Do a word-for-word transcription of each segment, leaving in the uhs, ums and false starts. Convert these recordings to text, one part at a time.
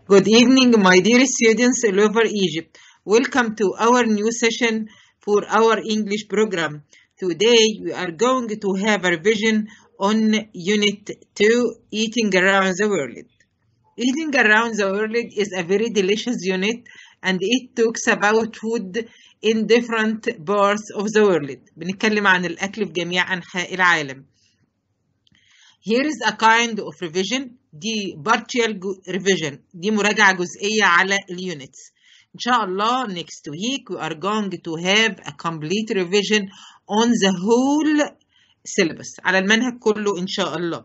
Good evening, my dear students all over Egypt. Welcome to our new session for our English program. Today we are going to have a revision on Unit two, Eating Around the World. Eating Around the World is a very delicious unit and it talks about food in different parts of the world. بنتكلم عن الأكل في جميع أنحاء العالم. Here is a kind of revision. دي partial revision. دي مراجعة جزئية على الunits. إن شاء الله next week we are going to have a complete revision on the whole syllabus. على المنهج كله إن شاء الله.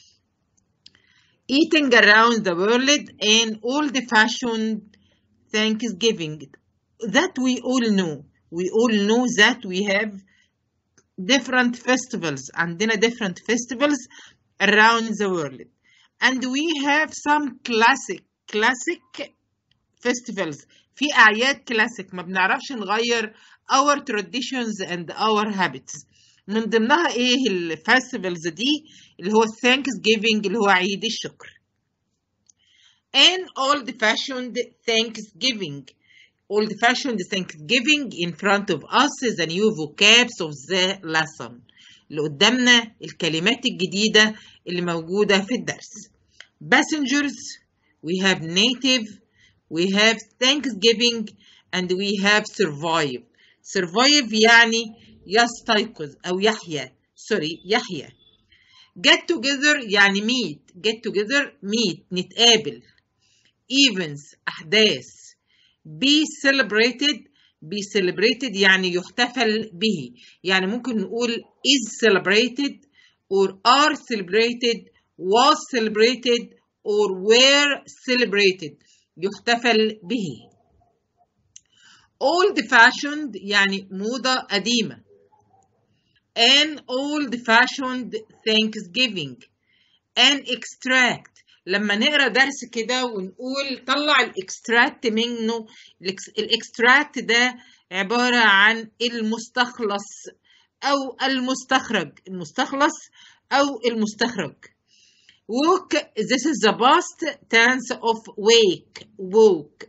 Eating around the world and old-fashioned Thanksgiving. That we all know. We all know that we have different festivals. عندنا different festivals around the world. And we have some classic classic festivals. في أعياد كلاسيك ما بنعرفش نغير our traditions and our habits. من ضمنها إيه الفستيفالز دي اللي هو Thanksgiving اللي هو عيد الشكر. And old-fashioned Thanksgiving. Old-fashioned Thanksgiving in front of us the new vocabs of the lesson. اللي قدامنا الكلمات الجديدة اللي موجودة في الدرس. Passengers, we have native, we have Thanksgiving, and we have survive. Survive يعني يستيقظ أو يحيا. sorry يحيا. Get together يعني meet. Get together meet نتقابل. Events أحداث. Be celebrated. be celebrated يعني يحتفل به. يعني ممكن نقول is celebrated or are celebrated, was celebrated or were celebrated. يحتفل به. old fashioned يعني موضة قديمة. an old fashioned Thanksgiving. an extract. لما نقرأ درس كده ونقول طلع الاكستراكت منه. الاكستراكت ده عبارة عن المستخلص أو المستخرج. المستخلص أو المستخرج. woke. This is the past tense of wake. woke.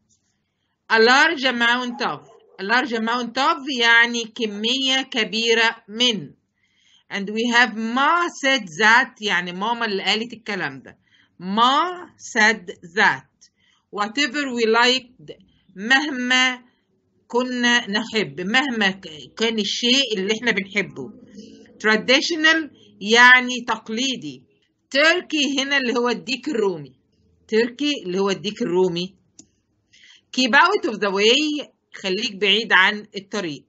a large amount of. a large amount of يعني كمية كبيرة من. and we have ma said that يعني ماما اللي قالت الكلام ده. Ma said that. Whatever we liked. مهما كنا نحب. مهما كان الشيء اللي احنا بنحبه. Traditional يعني تقليدي. Turkey هنا اللي هو الديك الرومي. Turkey اللي هو الديك الرومي. Keep out of the way. خليك بعيد عن الطريق.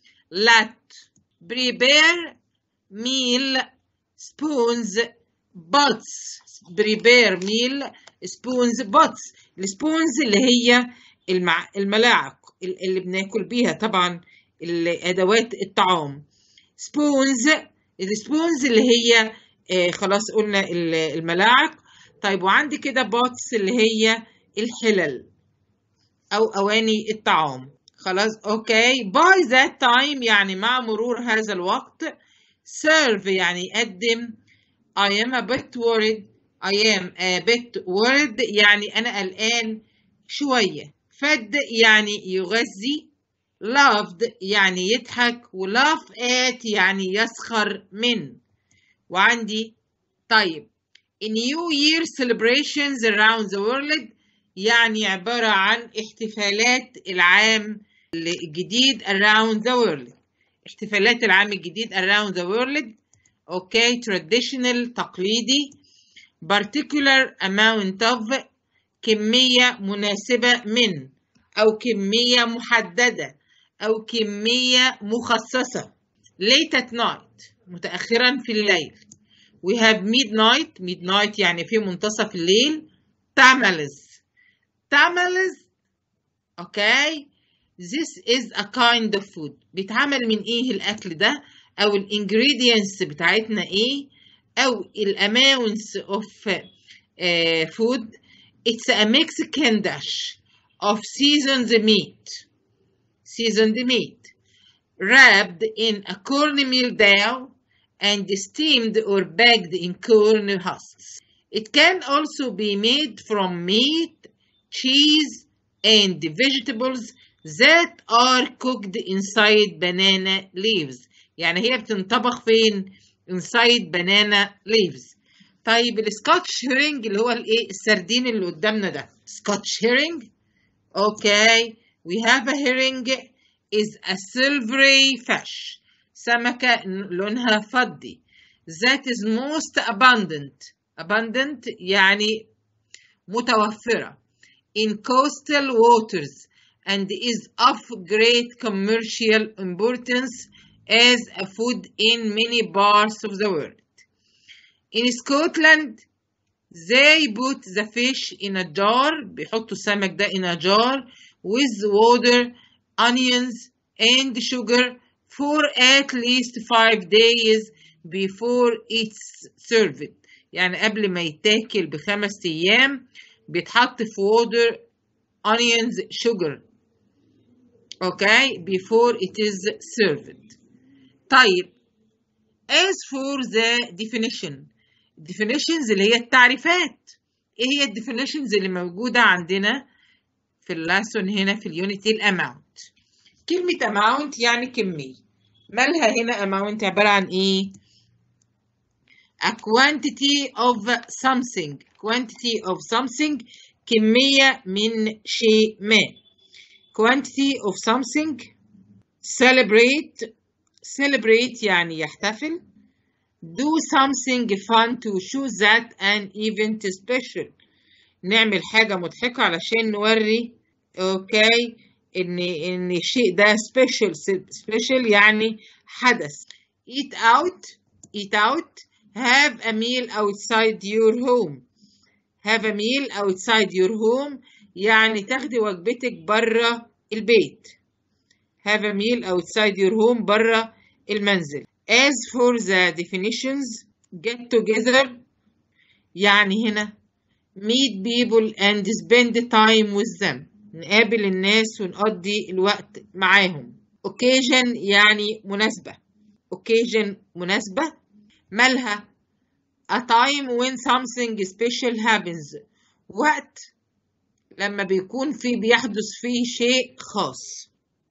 Let. Prepare. Meal. Spoons. Pots. prepare meal. spoons. pots. السبونز اللي هي المع... الملاعق اللي بناكل بيها طبعا الادوات الطعام. spoons. السبونز اللي هي آه خلاص قلنا الملاعق. طيب وعندي كده pots اللي هي الحلل او اواني الطعام. خلاص اوكي. by that time يعني مع مرور هذا الوقت. serve يعني يقدم. I am a bit worried. I am a bit worried يعني أنا قلقان شوية. fed يعني يغذي. loved يعني يضحك. و laugh at يعني يسخر من. وعندي طيب New Year celebrations around the world يعني عبارة عن احتفالات العام الجديد around the world. احتفالات العام الجديد around the world. اوكي. traditional تقليدي. particular amount of كمية مناسبة من أو كمية محددة أو كمية مخصصة. late at night متأخرا في الليل. we have midnight. midnight يعني في منتصف الليل. tamales. tamales اوكي. this is a kind of food. بيتعمل من ايه الأكل ده أو الانجريدينتس بتاعتنا إيه أو الأماونتس of uh, food. It's a Mexican dish of seasoned meat. seasoned meat wrapped in a cornmeal dough and steamed or baked in corn husks. It can also be made from meat, cheese and vegetables that are cooked inside banana leaves. يعني هي بتنطبخ فين؟ inside banana leaves. طيب السكوتش هيرنج اللي هو الايه؟ السردين اللي قدامنا ده. سكوتش هيرنج. اوكي. we have a herring is a silvery fish. سمكة لونها فضي. that is most abundant. abundant يعني متوفرة in coastal waters and is of great commercial importance as a food in many parts of the world. In Scotland, they put the fish in a jar. بيحطوا السمك ده in a jar with water, onions, and sugar for at least five days before it's served. يعني قبل ما يتاكل بخمس أيام بيتحط في water, onions, sugar. Okay, before it is served. طيب as for the definition. definitions اللي هي التعريفات. ايه هي الديفينيشنز اللي موجودة عندنا في اللاسون هنا في اليونت؟ الاماونت. كلمة amount يعني كمية. مالها هنا amount؟ عبارة عن ايه؟ a quantity of something. quantity of something كمية من شيء ما. quantity of something. celebrate. celebrate يعني يحتفل. do something fun to show that an event special. نعمل حاجة مضحكة علشان نوري اوكي ان ان الشيء ده special. special يعني حدث. eat out. eat out. have a meal outside your home. have a meal outside your home يعني تاخدي وجبتك بره البيت. have a meal outside your home بره المنزل. as for the definitions, get together يعني هنا meet people and spend time with them. نقابل الناس ونقضي الوقت معاهم. occasion يعني مناسبة. occasion مناسبة. مالها؟ a time when something special happens. وقت لما بيكون فيه بيحدث فيه شيء خاص.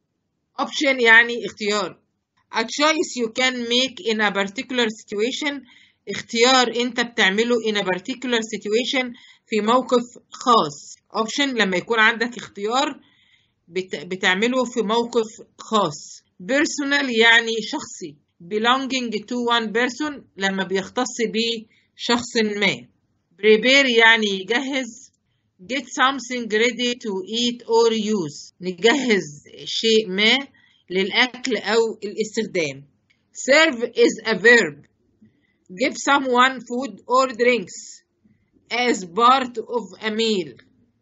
option يعني اختيار. a choice you can make in a particular situation. اختيار انت بتعمله in a particular situation في موقف خاص. option لما يكون عندك اختيار بت... بتعمله في موقف خاص. personal يعني شخصي. belonging to one person لما بيختص بشخص ما. prepare يعني يجهز. get something ready to eat or use. نجهز شيء ما للأكل أو الاستخدام. serve is a verb. give someone food or drinks as part of a meal.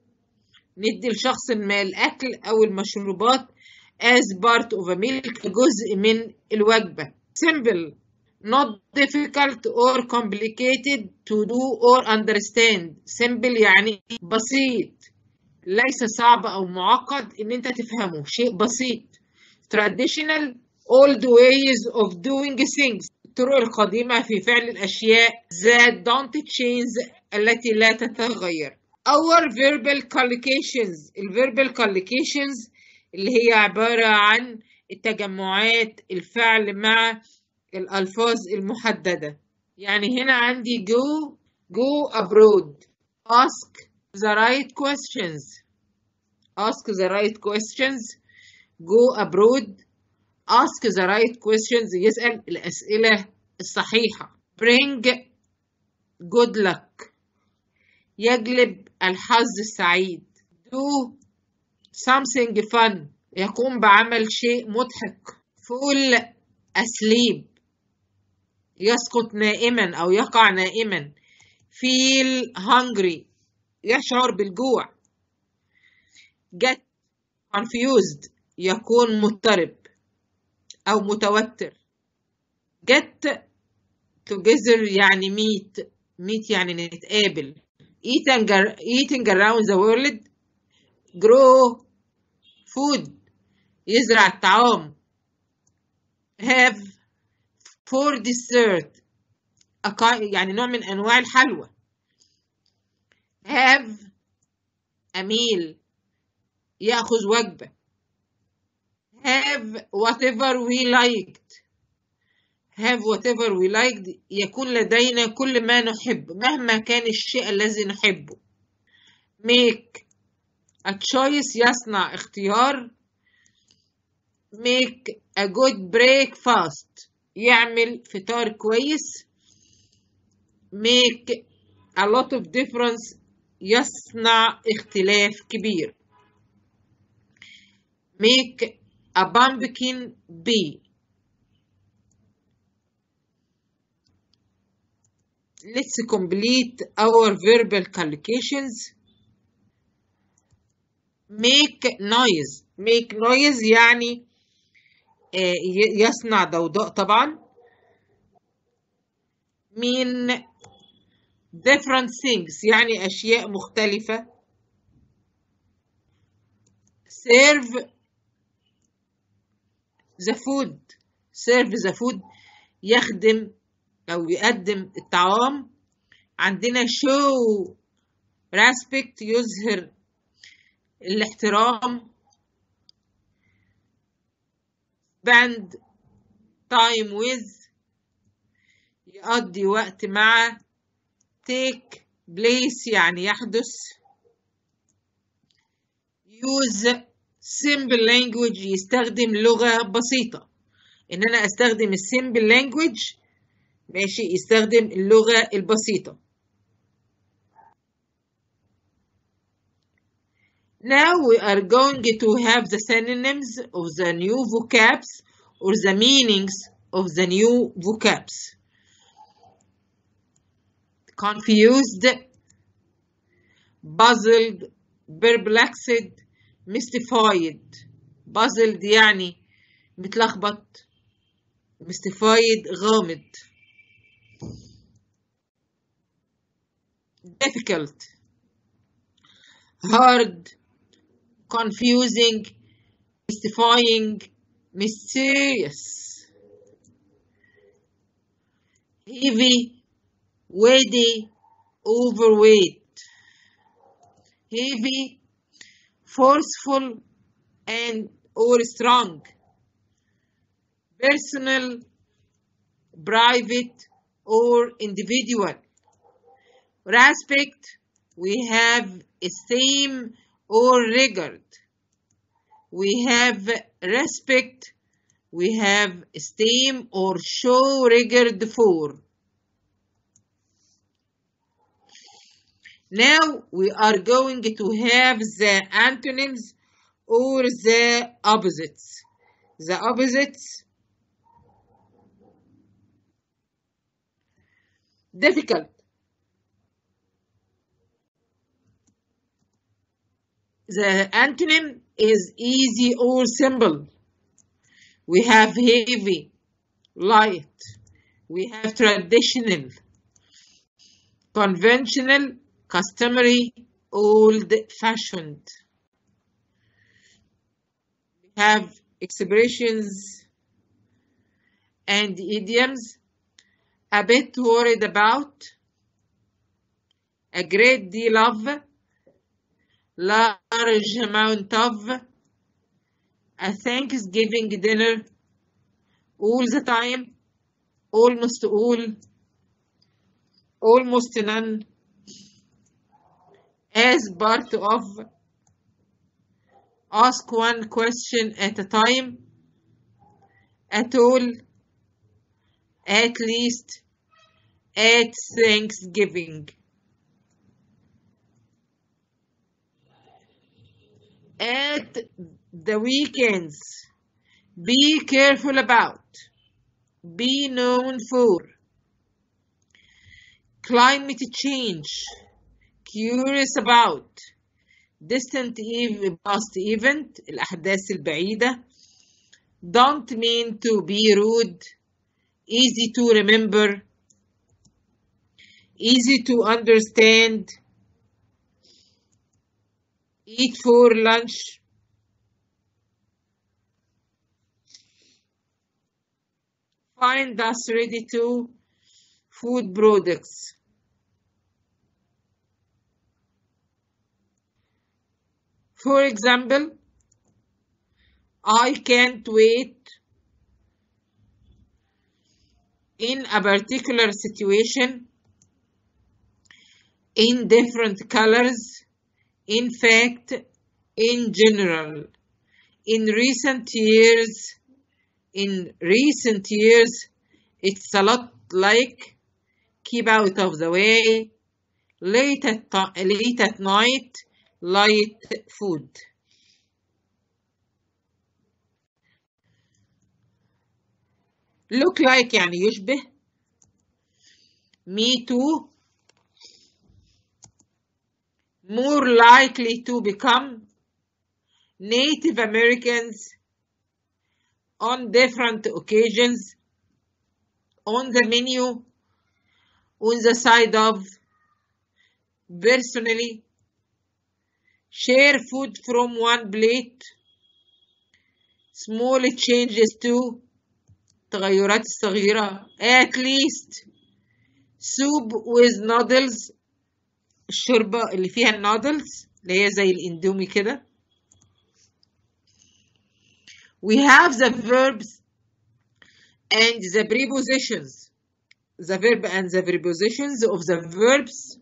ندي لشخص ما الأكل أو المشروبات as part of a meal كجزء من الوجبة. simple not difficult or complicated to do or understand. simple يعني بسيط ليس صعب أو معقد إن أنت تفهمه. شيء بسيط. traditional old ways of doing things. الطرق القديمة في فعل الأشياء that don't change التي لا تتغير. our verbal collocations. الverbal collocations اللي هي عبارة عن التجمعات الفعل مع الألفاظ المحددة. يعني هنا عندي go go abroad. ask the right questions. ask the right questions. go abroad. ask the right questions. يسأل الأسئلة الصحيحة. bring good luck. يجلب الحظ السعيد. do something fun. يقوم بعمل شيء مضحك. fall asleep. يسقط نائما أو يقع نائما. feel hungry. يشعر بالجوع. get confused. يكون مضطرب أو متوتر. get together يعني meet. meet يعني نتقابل. eating around the world. grow food. يزرع الطعام. have for dessert. يعني نوع من أنواع الحلوى. have a meal يأخذ وجبة. have whatever we liked have whatever we liked يكون لدينا كل ما نحب مهما كان الشيء الذي نحبه. make a choice يصنع اختيار. make a good breakfast يعمل فطار كويس. make a lot of difference يصنع اختلاف كبير. make a pumpkin be. Let's complete our verbal collocations. make noise make noise يعني يصنع ضوضاء طبعا. mean different things يعني أشياء مختلفة. serve the food serve the food يخدم أو يقدم الطعام. عندنا show respect يظهر الاحترام. spend time with يقضي وقت مع. take place يعني يحدث. use simple language يستخدم لغة بسيطة. إن أنا أستخدم simple language ماشي يستخدم اللغة البسيطة. Now we are going to have the synonyms of the new vocabs or the meanings of the new vocabs. Confused, puzzled, perplexed, mystified. puzzled يعني متلخبط. mystified غامض. difficult, hard, confusing, mystifying, mysterious. heavy, weighty, overweight. heavy, forceful and or strong. personal, private or individual. respect, we have esteem or regard. we have respect, we have esteem or show regard for. Now we are going to have the antonyms or the opposites. The opposites: difficult, the antonym is easy or simple. We have heavy, light. We have traditional, conventional, customary, old-fashioned. We have expressions and idioms: a bit worried about, a great deal of, large amount of, a Thanksgiving dinner, all the time, almost all, almost none, as part of, ask one question at a time, at all, at least, at Thanksgiving. At the weekends, be careful about, be known for. Climate change, curious about. Distant past event, الأحداث البعيدة. Don't mean to be rude, easy to remember, easy to understand. Eat for lunch. Find us ready to food products. For example, I can't wait in a particular situation, in different colors, in fact, in general, in recent years, in recent years, it's a lot like keep out of the way, late at, late at night, light food. Look like يعني يشبه. Me too. More likely to become. Native Americans on different occasions. On the menu. On the side of. Personally. Share food from one plate. Small changes to. التغيرات الصغيرة. At least. Soup with noodles. الشوربة اللي فيها النودلز اللي هي زي الاندومي كده. We have the verbs and the prepositions. The verb and the prepositions of the verbs.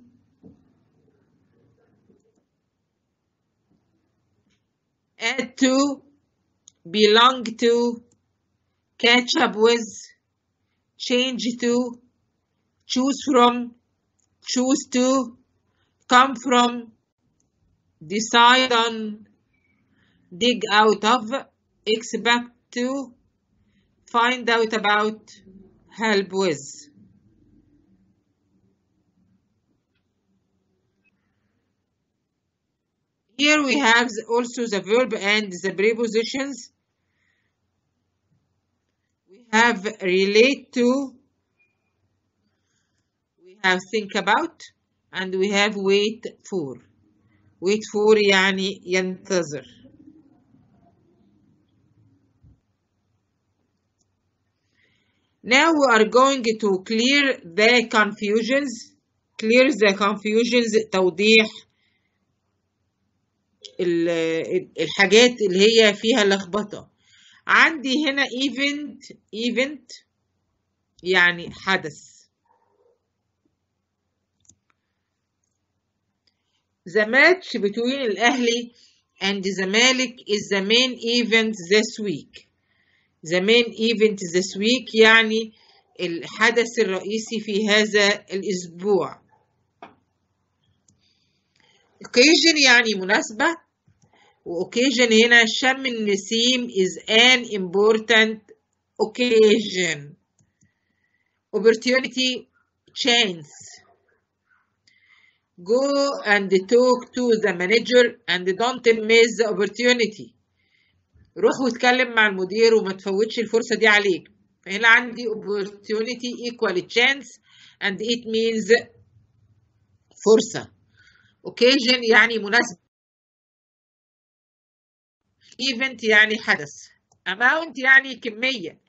Add to, belong to, catch up with, change to, choose from, choose to, come from, decide on, dig out of, expect to, find out about, help with. Here we have also the verb and the prepositions. We have relate to, we have think about, and we have wait for. Wait for يعني ينتظر. Now we are going to clear the confusions. Clear the confusions. توضيح الحاجات اللي هي فيها لخبطة. عندي هنا event event يعني حدث. The match between الأهلي and Zamalek is the main event this week. The main event this week يعني الحدث الرئيسي في هذا الأسبوع. Occasion يعني مناسبة. وoccasion هنا شم النسيم is an important occasion. Opportunity, chance. Go and talk to the manager and don't miss the opportunity. روح واتكلم مع المدير وما تفوتش الفرصة دي عليك. فهنا عندي opportunity equal chance and it means فرصة. occasion يعني مناسبة. event يعني حدث. amount يعني كمية.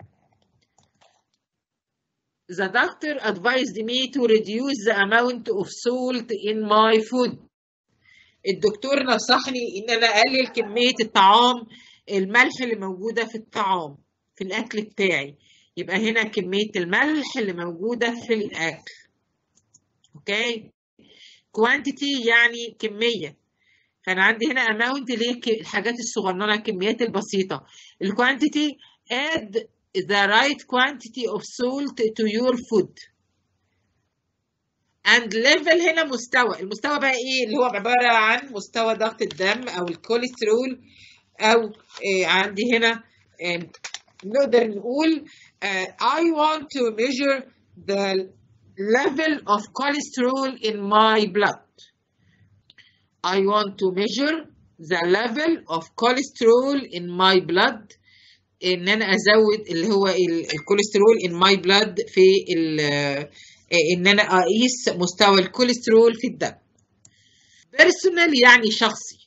The doctor advised me to reduce the amount of salt in my food. الدكتور نصحني إن أنا أقلل كمية الطعام الملح اللي موجودة في الطعام في الأكل بتاعي. يبقى هنا كمية الملح اللي موجودة في الأكل. أوكي. quantity يعني كمية. فأنا عندي هنا amount اللي هي الحاجات الصغننة الكميات البسيطة. الquantity add the right quantity of salt to your food. and level هنا مستوى. المستوى بقى ايه؟ اللي هو عبارة عن مستوى ضغط الدم او الكوليسترول او إيه عندي هنا إيه نقدر نقول uh, I want to measure the level of cholesterol in my blood. I want to measure the level of cholesterol in my blood. ان انا ازود اللي هو الكوليسترول in my blood في ان انا اقيس مستوى الكوليسترول في الدم. personal يعني شخصي.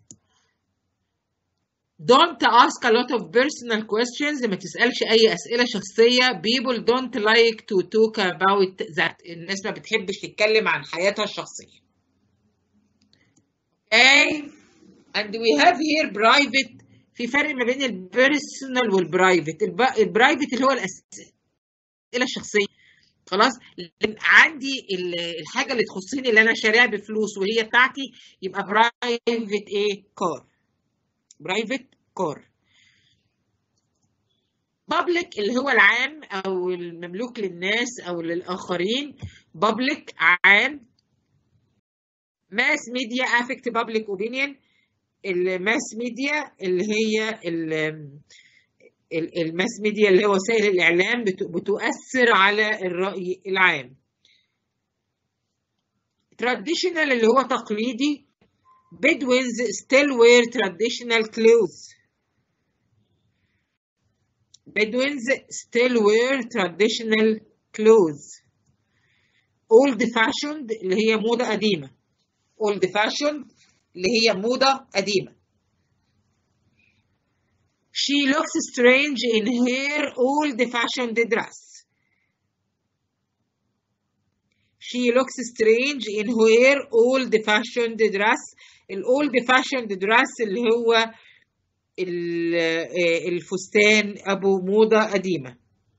don't ask a lot of personal questions. ما تسألش اي اسئلة شخصية. people don't like to talk about that. الناس ما بتحبش تتكلم عن حياتها الشخصية. okay. and we have here private. في فرق ما بين البيرسونال والبرايفت. البرايفت اللي هو الاسئله الشخصيه، خلاص. عندي الحاجه اللي تخصني اللي انا شاريها بفلوس وهي بتاعتي، يبقى برايفت ايه كار، برايفت كار. بابليك اللي هو العام او المملوك للناس او للاخرين، بابليك عام. ماس ميديا افكت بابليك اوبينيون. الماس ميديا اللي هي الماس ميديا اللي هو وسائل الاعلام بتؤثر على الراي العام. traditional اللي هو تقليدي. Bedouins still wear traditional clothes. Bedouins still wear traditional clothes. old fashioned اللي هي موضة قديمة. old fashioned اللي هي موضة قديمة. She looks strange in her old fashioned dress. She looks strange in her old fashioned dress. ال old fashioned dress اللي هو الفستان أبو موضة قديمة.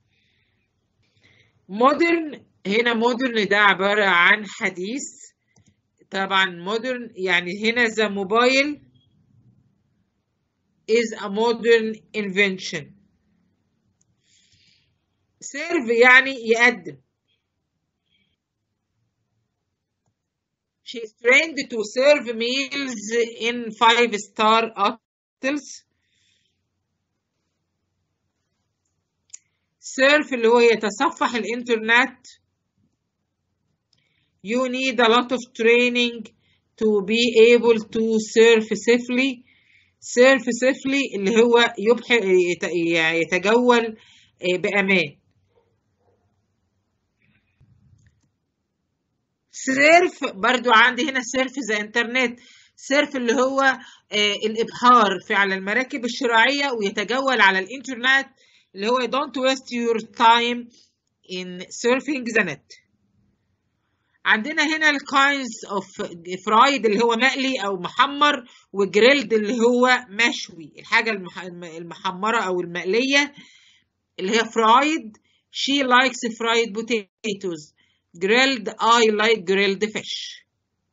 modern هنا modern ده عبارة عن حديث. طبعا modern يعني هنا the mobile is a modern invention. serve يعني يقدم. She is trained to serve meals in five star hotels. surf اللي هو يتصفح الإنترنت. You need a lot of training to be able to surf safely. surf safely اللي هو يبحر يتجول بأمان. سيرف برضو عندي هنا سيرف زي انترنت. سيرف اللي هو الإبحار في على المراكب الشراعية ويتجول على الإنترنت، اللي هو don't waste your time in surfing the net. عندنا هنا ال kinds of fried اللي هو مقلي أو محمر، وجريلد اللي هو مشوي، الحاجة المحمرة أو المقلية اللي هي fried. She likes fried potatoes. grilled I like grilled fish.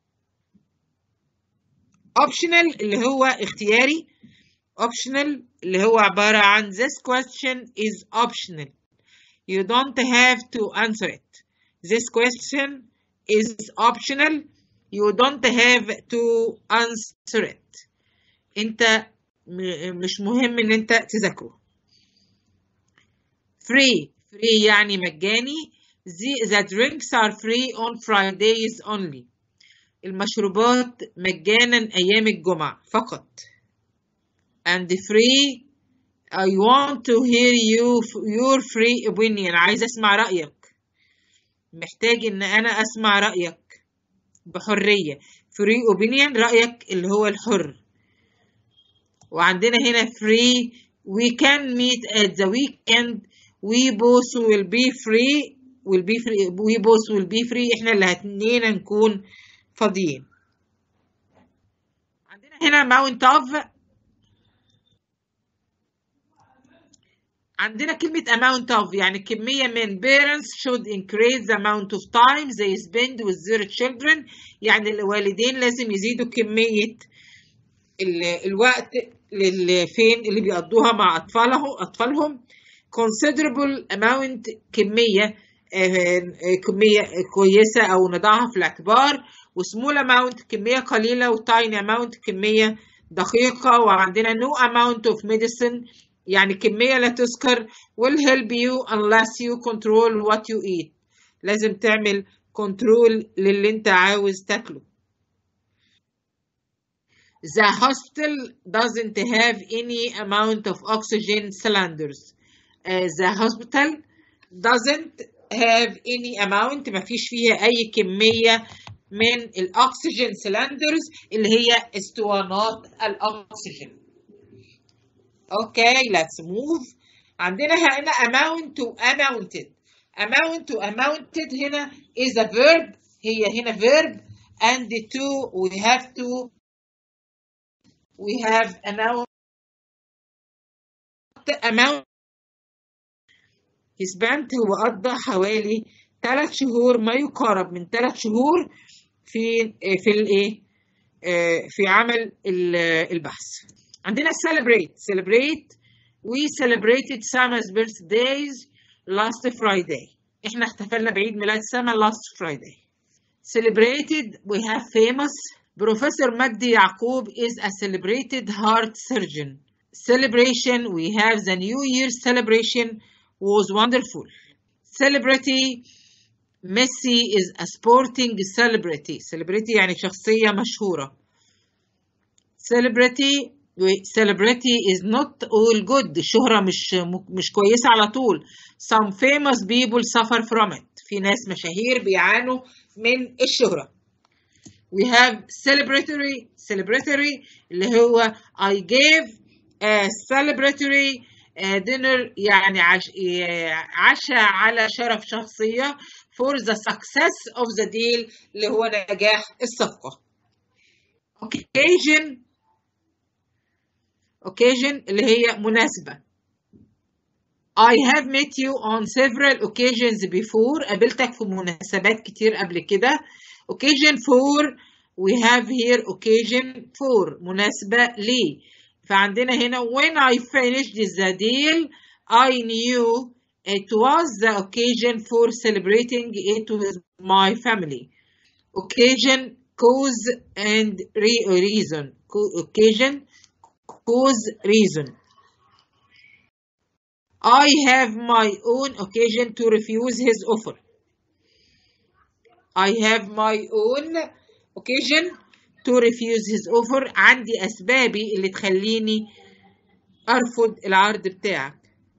optional اللي هو اختياري. optional اللي هو عبارة عن this question is optional. You don't have to answer it. This question is optional. You don't have to answer it. انت مش مهم ان انت تذاكره. free free يعني مجاني. The, the drinks are free on Fridays only. المشروبات مجانا أيام الجمعة فقط. And free, I want to hear you your free opinion. عايز أسمع رأيك. محتاج إن أنا أسمع رأيك بحرية. free opinion رأيك اللي هو الحر. وعندنا هنا free. We can meet at the weekend. We both will be free. will be free. we both will be free. احنا اللي هتنينا نكون فاضيين. عندنا هنا amount of. عندنا كلمة amount of يعني كمية من. parents should increase the amount of time they spend with their children. يعني الوالدين لازم يزيدوا كمية ال الوقت اللي فين اللي بيقضوها مع أطفالهم أطفالهم. considerable amount كمية كمية كويسة أو نضعها في الاعتبار. وسمول amount كمية قليلة. وتايني amount كمية دقيقة. وعندنا no amount of medicine يعني كمية لا تذكر. will help you unless you control what you eat. لازم تعمل control للي انت عاوز تاكله. The hospital doesn't have any amount of oxygen cylinders. Uh, the hospital doesn't have any amount ما فيش فيها أي كمية من الأكسجين cylinders اللي هي اسطوانات الأكسجين. Okay, let's move. عندنا هنا amount to amounted. amount to amounted هنا is a verb. هي هنا verb and to we have to we have amount amount he spent هو قضى حوالي ثلاث شهور، ما يقارب من ثلاث شهور في في الايه في عمل البحث. عندنا celebrate celebrate we celebrated Sama's birthdays last Friday. احنا احتفلنا بعيد ميلاد سما last Friday. Celebrated we have famous. Professor Magdi Yaqub is a celebrated heart surgeon. Celebration we have the New Year celebration was wonderful. Celebrity Messi is a sporting celebrity. Celebrity يعني شخصية مشهورة. Celebrity celebrity is not all good. الشهرة مش مش كويسة على طول. Some famous people suffer from it. في ناس مشاهير بيعانوا من الشهرة. We have celebratory celebratory اللي هو I gave a celebratory dinner يعني عش... عشاء على شرف شخصية for the success of the deal اللي هو نجاح الصفقة. occasion occasion اللي هي مناسبة. I have met you on several occasions before. قابلتك في مناسبات كتير قبل كده. occasion for we have here occasion for مناسبة ليه. فعندنا هنا when I finished the deal I knew it was the occasion for celebrating it with my family. Occasion cause and re reason. Occasion cause reason. I have my own occasion to refuse his offer. I have my own occasion to refuse his offer. عندي أسبابي اللي تخليني أرفض العرض بتاعك.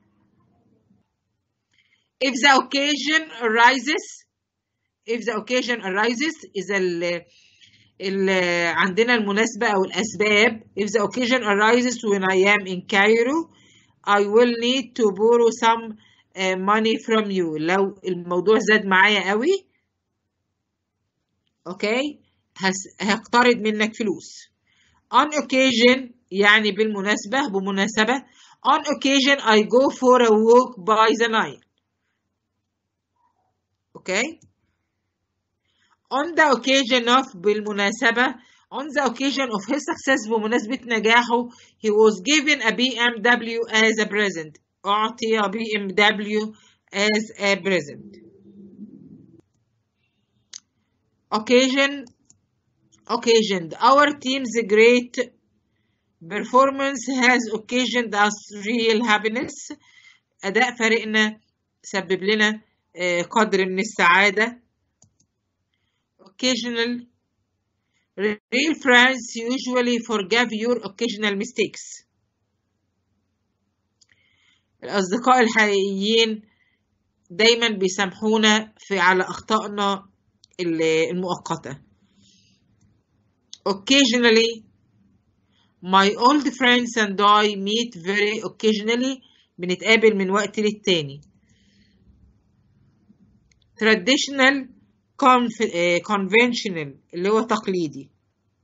If the occasion arises, if the occasion arises إذا ال ال عندنا المناسبة أو الأسباب. If the occasion arises when I am in Cairo, I will need to borrow some uh, money from you. لو الموضوع زاد معايا قوي اوكي هقترض منك فلوس. On occasion يعني بالمناسبة بمناسبة. On occasion I go for a walk by the Nile. اوكي. On the occasion of بالمناسبة. On the occasion of his success بمناسبة نجاحه he was given a B M W as a present. أعطي B M W as a present. Occasion occasioned our team's great performance has occasioned us real happiness. أداء فريقنا سبب لنا قدر من السعادة. Occasional real friends usually forgive your occasional mistakes. الأصدقاء الحقيقيين دايما بيسامحونا في على أخطائنا المؤقتة. Occasionally my old friends and I meet very occasionally. بنتقابل من وقت للتاني. Traditional conventional اللي هو تقليدي.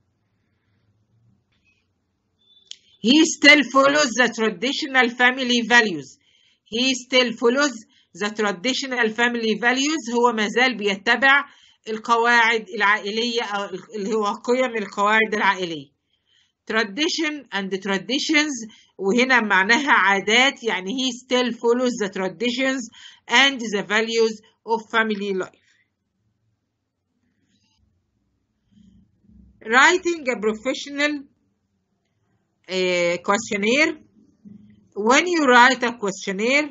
He still follows the traditional family values. He still follows the traditional family values. هو ما زال بيتبع القواعد العائلية أو اللي هو قيم القواعد العائلية. Tradition and traditions وهنا معناها عادات يعني he still follows the traditions and the values of family life. Writing a professional uh, questionnaire. When you write a questionnaire,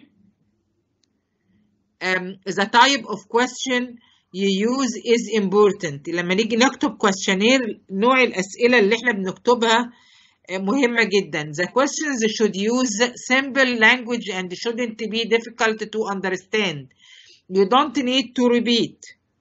um, the type of question you use is important. لما نيجي نكتب questionnaire نوع الأسئلة اللي احنا بنكتبها مهمة جدا. The questions should use simple language and shouldn't be difficult to understand. You don't need to repeat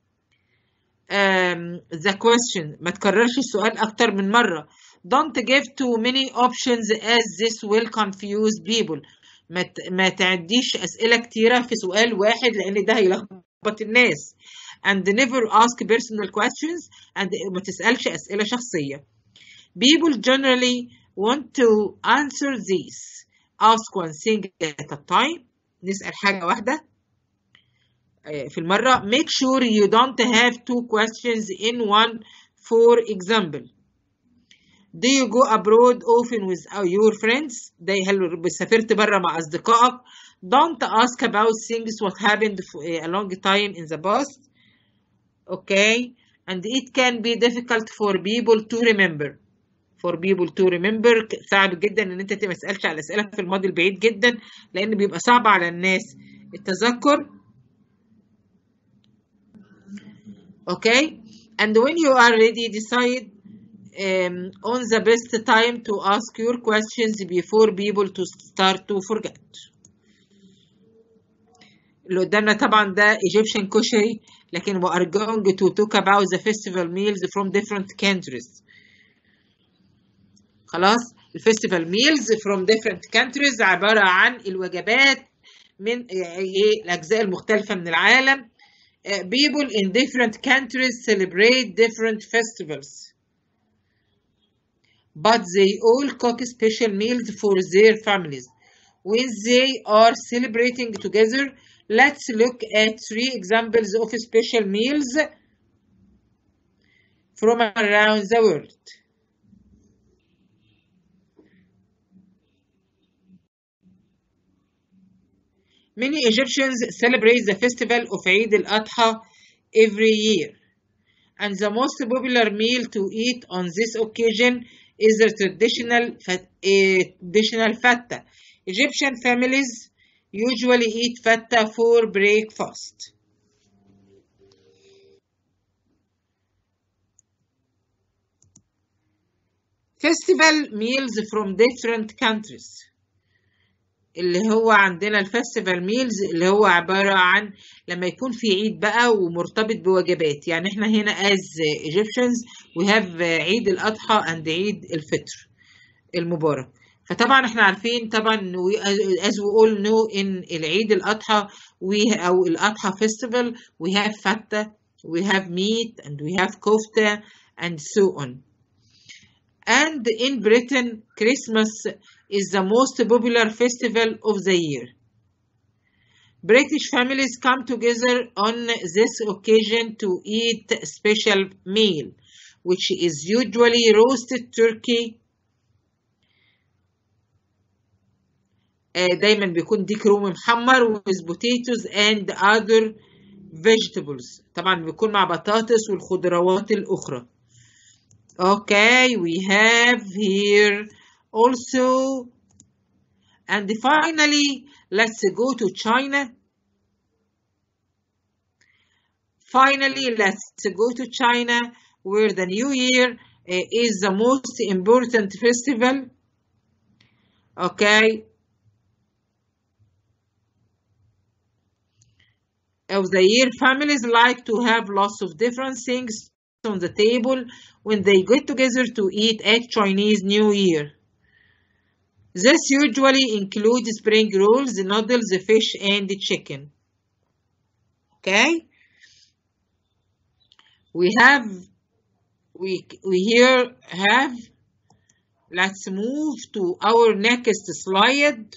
um, the question. ما تكررش السؤال أكتر من مرة. Don't give too many options as this will confuse people. ما ما تعديش أسئلة كتيرة في سؤال واحد لأن ده هيلخبط الناس. And never ask personal questions and ما تسألش أسئلة شخصية. People generally want to answer these. Ask one thing at a time. نسأل حاجة واحدة في المرة. Make sure you don't have two questions in one. For example, do you go abroad often with your friends? ده هل سافرت برا مع أصدقائك؟ Don't ask about things what happened a long time in the past. Okay, and it can be difficult for people to remember. For people to remember صعب جدا ان انت ما تسالش على اسئله في الماضي البعيد جدا، لان بيبقى صعب على الناس التذكر. Okay, and when you are ready, decide um, on the best time to ask your questions before people to start to forget. اللي قدامنا طبعا ده Egyptian كشري، لكن we are going to talk about the festival meals from different countries. خلاص، الفيستيفال ميلز from different countries عبارة عن الوجبات من الأجزاء المختلفة من العالم. People in different countries celebrate different festivals, but they all cook special meals for their families when they are celebrating together. Let's look at three examples of special meals from around the world. Many Egyptians celebrate the festival of Eid al-Adha every year, and the most popular meal to eat on this occasion is the traditional uh, traditional fatta. Egyptian families usually eat fatta for breakfast. Festival meals from different countries. اللي هو عندنا الفestival meals اللي هو عبارة عن لما يكون في عيد بقى ومرتبط بوجبات. يعني احنا هنا as Egyptians we have عيد الأضحى and عيد الفطر المبارك. فطبعا احنا عارفين طبعا as we all know in العيد الأضحى we أو الأضحى festival we have fatta, we have meat, and we have kofta, and so on. And in Britain, Christmas is the most popular festival of the year. British families come together on this occasion to eat a special meal, which is usually roasted turkey. دايما بيكون ديك رومي محمر with potatoes and other vegetables. طبعا بيكون مع بطاطس والخضروات الأخرى. Okay, we have here also, and finally, let's go to China. Finally, let's go to China, where the New Year uh, is the most important festival. Okay, of the year. Families like to have lots of different things on the table when they get together to eat at Chinese New Year. This usually includes spring rolls, noodles, fish, and chicken. Okay? We have, we, we here have, let's move to our next slide.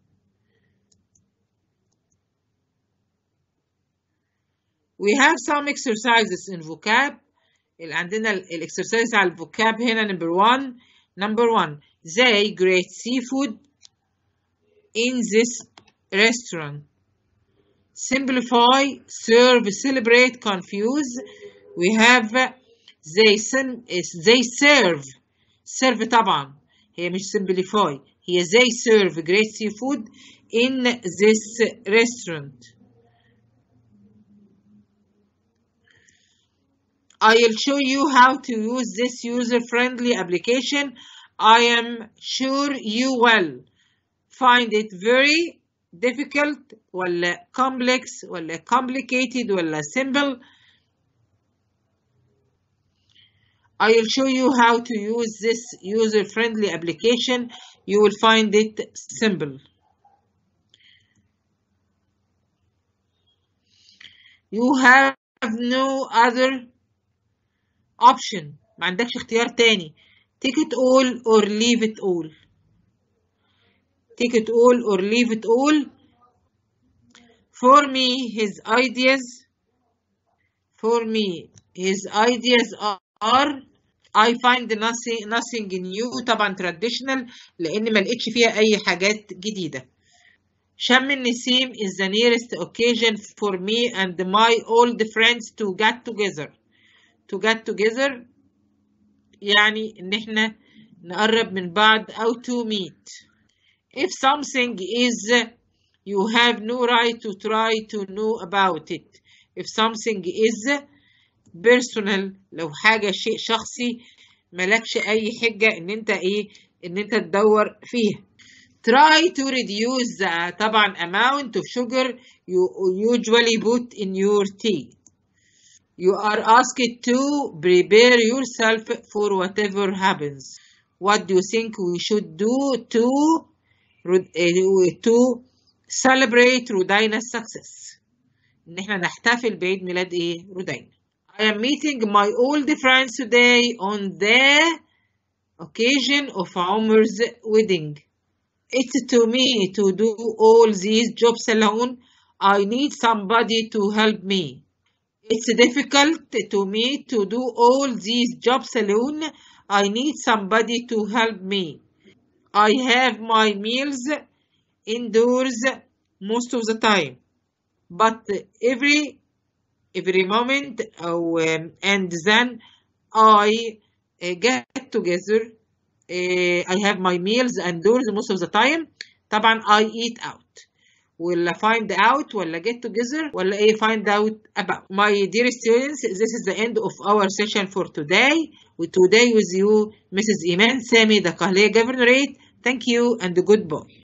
We have some exercises in vocab. اللي عندنا الاكسرسايز على الفوكاب هنا number one. Number one, they grate seafood in this restaurant. Simplify, serve, celebrate, confuse. We have they they serve. Serve طبعا هي مش simplify, هي they serve great seafood in this restaurant. I'll show you how to use this user-friendly application. I am sure you will find it very difficult, ولا complex, ولا complicated, ولا simple. I'll show you how to use this user-friendly application. You will find it simple. You have no other option. ما عندكش اختيار تاني. take it all or leave it all. Take it all or leave it all. For me, his ideas, for me, his ideas are, I find nothing, nothing new. طبعا traditional لأن ما لقيتش فيها أي حاجات جديدة. شم النسيم is the nearest occasion for me and my old friends to get together. To get together يعني إن إحنا نقرب من بعض أو to meet. If something is, you have no right to try to know about it. If something is personal، لو حاجة شيء شخصي ملكش أي حجة إن أنت إيه إن أنت تدور فيها. Try to reduce the طبعا amount of sugar you usually put in your tea. You are asked to prepare yourself for whatever happens. What do you think we should do to to celebrate Rodina's success؟ إن إحنا نحتفل بعيد ميلاد إيه؟ رودينا. I am meeting my old friends today on the occasion of Omar's wedding. It's to me to do all these jobs alone. I need somebody to help me. It's difficult to me to do all these jobs alone. I need somebody to help me. I have my meals indoors most of the time, but every every moment um, and then I uh, get together. Uh, I have my meals indoors most of the time. طبعا I eat out. ولا find out ولا get together ولا ايه find out about. My dear students, this is the end of our session for today. Today with you Missus Iman Sami, the Kahliya Governorate. Thank you and goodbye.